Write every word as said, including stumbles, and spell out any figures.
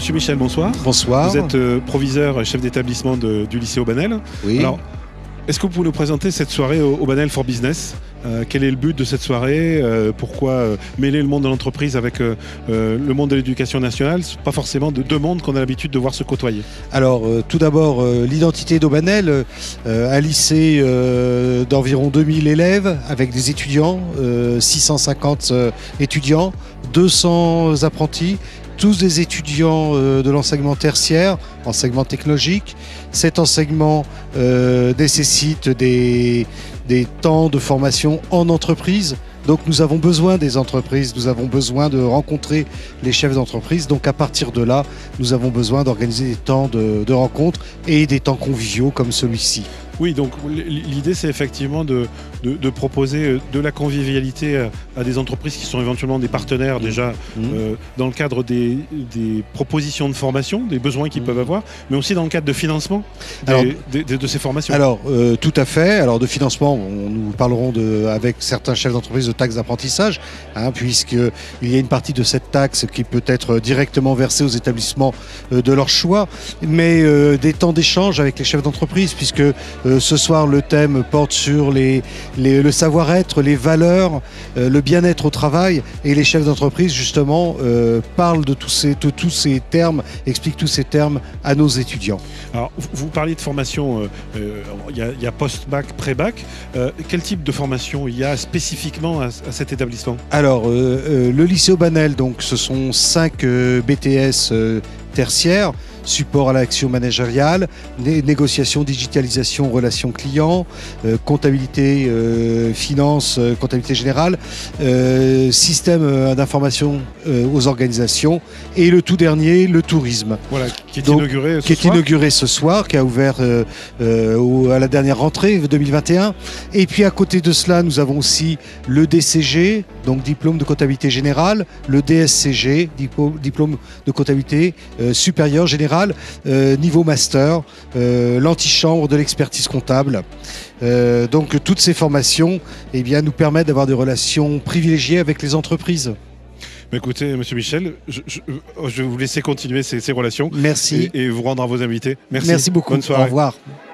Monsieur Michel, bonsoir. Bonsoir. Vous êtes euh, proviseur, chef d'établissement du lycée Aubanel. Oui. Alors, est-ce que vous pouvez nous présenter cette soirée au Aubanel for Business? euh, Quel est le but de cette soirée? euh, Pourquoi euh, mêler le monde de l'entreprise avec euh, euh, le monde de l'éducation nationale? Pas forcément de deux mondes qu'on a l'habitude de voir se côtoyer. Alors, euh, tout d'abord, euh, l'identité d'Aubanel, euh, un lycée euh, d'environ deux mille élèves avec des étudiants, euh, six cent cinquante euh, étudiants, deux cents apprentis, tous des étudiants euh, de l'enseignement tertiaire, enseignement technologique. Cet enseignement euh, nécessite des, des temps de formation en entreprise. Donc nous avons besoin des entreprises, nous avons besoin de rencontrer les chefs d'entreprise. Donc à partir de là, nous avons besoin d'organiser des temps de, de rencontres et des temps conviviaux comme celui-ci. Oui, donc l'idée c'est effectivement de, de, de proposer de la convivialité à, à des entreprises qui sont éventuellement des partenaires déjà mmh. euh, dans le cadre des, des propositions de formation, des besoins qu'ils mmh. peuvent avoir, mais aussi dans le cadre de financement des, alors, des, de, de ces formations. Alors euh, tout à fait, alors de financement, on, nous parlerons de, avec certains chefs d'entreprise de taxes d'apprentissage, hein, puisqu'il y a une partie de cette taxe qui peut être directement versée aux établissements euh, de leur choix, mais euh, des temps d'échange avec les chefs d'entreprise, puisque Euh, ce soir, le thème porte sur les, les, le savoir-être, les valeurs, euh, le bien-être au travail. Et les chefs d'entreprise, justement, euh, parlent de tous, ces, de tous ces termes, expliquent tous ces termes à nos étudiants. Alors, vous, vous parliez de formation, il euh, euh, y, y a post-bac, pré-bac. Euh, quel type de formation il y a spécifiquement à, à cet établissement? Alors, euh, euh, le lycée Aubanel, donc, ce sont cinq euh, B T S euh, tertiaires. Support à l'action managériale, né négociation, digitalisation, relations clients, euh, comptabilité, euh, finance, euh, comptabilité générale, euh, système euh, d'information euh, aux organisations et le tout dernier, le tourisme. Voilà, qui est Donc, inauguré ce qui soir. est inauguré ce soir, qui a ouvert euh, euh, au, à la dernière rentrée deux mille vingt et un. Et puis à côté de cela, nous avons aussi le D C G, donc diplôme de comptabilité générale, le D S C G, diplôme, diplôme de comptabilité euh, supérieure générale. Euh, niveau master, euh, l'antichambre de l'expertise comptable. Euh, donc toutes ces formations eh bien, nous permettent d'avoir des relations privilégiées avec les entreprises. Mais écoutez, Monsieur Michel, je, je, je vais vous laisser continuer ces, ces relations. Merci. Et, et vous rendre à vos invités. Merci. Merci beaucoup. Bonne soirée. Au revoir.